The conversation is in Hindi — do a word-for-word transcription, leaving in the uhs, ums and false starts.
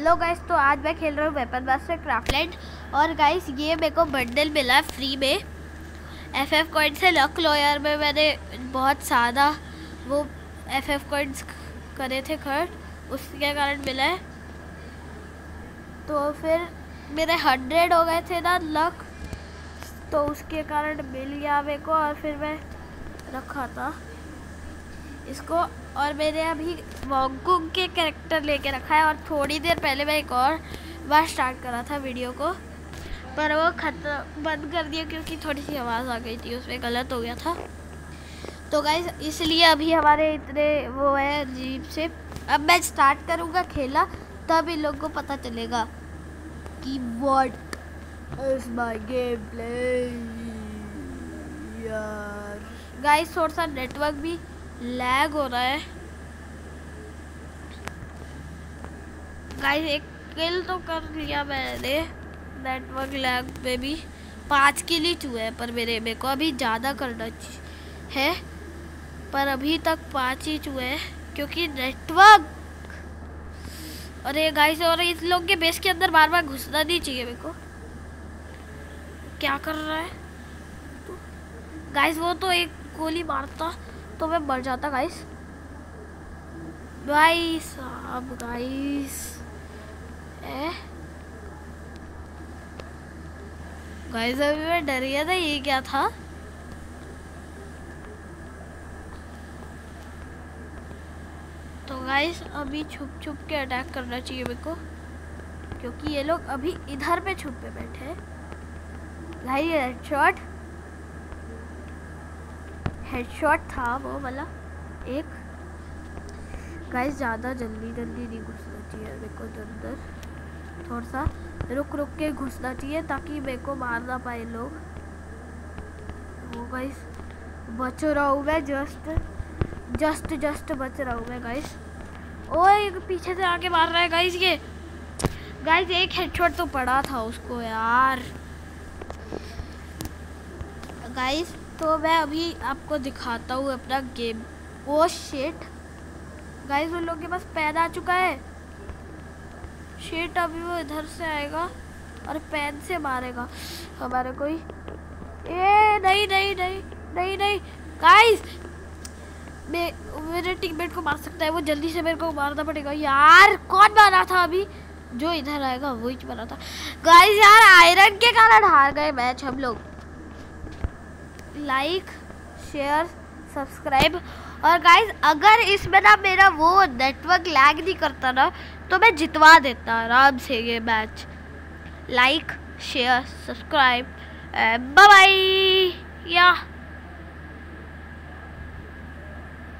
हेलो गाइस, तो आज मैं खेल रहा हूँ वेपन मास्टर क्राफ्टलैंड। और गाइस ये मेरे को बंडल मिला है फ्री में एफ एफ कॉइन से। लक लॉयर में मैंने बहुत ज़्यादा वो एफ एफ कॉइन्स करे थे खर्च, उसके कारण मिला है। तो फिर मेरे हंड्रेड हो गए थे ना लक, तो उसके कारण मिल गया मेरे को। और फिर मैं रखा था इसको, और मैंने अभी वॉन्गकुंग के कैरेक्टर लेके रखा है। और थोड़ी देर पहले मैं एक और बार स्टार्ट करा था वीडियो को, पर वो खत्म बंद कर दिया क्योंकि थोड़ी सी आवाज़ आ गई थी, उसमें गलत हो गया था। तो गाइस इसलिए अभी हमारे इतने वो है अजीब से। अब मैं स्टार्ट करूँगा खेला, तब इन लोगों को पता चलेगा कि what is my game play. यार गाइस थोड़ा सा नेटवर्क भी लैग हो रहा है। गाइस एक किल तो कर लिया मैंने, नेटवर्क लैग पे भी पाँच किल ही हुए हैं, पर मेरे मेरे को अभी ज़्यादा करना है, पर अभी तक पाँच ही हुए हैं क्योंकि नेटवर्क। अरे गाइस, और इस लोग के बेस के अंदर बार बार घुसना नहीं चाहिए मेरे को। क्या कर रहा है गाइस? वो तो एक गोली मारता तो मैं मर जाता गाइस। भाई साहब गाइस, ए गाइस अभी मैं डर गया था, ये क्या था? तो गाइस अभी छुप छुप के अटैक करना चाहिए मेरे को, क्योंकि ये लोग अभी इधर पे छुप पे बैठे हैं। भाई हेडशॉट हेडशॉट था वो वाला एक। गाइस ज़्यादा जल्दी जल्दी नहीं घुसना चाहिए मेरे को, अंदर थोड़ा सा रुक रुक के घुसना चाहिए ताकि मेरे को मार ना पाए लोग। वो गाइस बच रहा हूँ मैं, जस्ट जस्ट जस्ट बच रहा हूँ मैं गाइस। ओए पीछे से आके मार रहा है गाइस ये। गाइस एक हेडशॉट तो पड़ा था उसको यार। गाइस तो मैं अभी आपको दिखाता हूँ अपना गेम। ओ शिट गाइस, उन लोगों के पास पैन आ चुका है। शिट अभी वो इधर से आएगा और पैन से मारेगा हमारे कोई। ए नहीं नहीं नहीं नहीं नहीं गाइस, मैं मेरे टीममेट को मार सकता है वो, जल्दी से मेरे को मारना पड़ेगा यार। कौन मारा था अभी? जो इधर आएगा वही मारा था गाइस। यार आयरन के कारण हार गए मैच हम लोग। Like share subscribe. और गाइस अगर इसमें ना मेरा वो नेटवर्क लैग नहीं करता ना, तो मैं जितवा देता आराम से ये match. Like share subscribe, bye bye या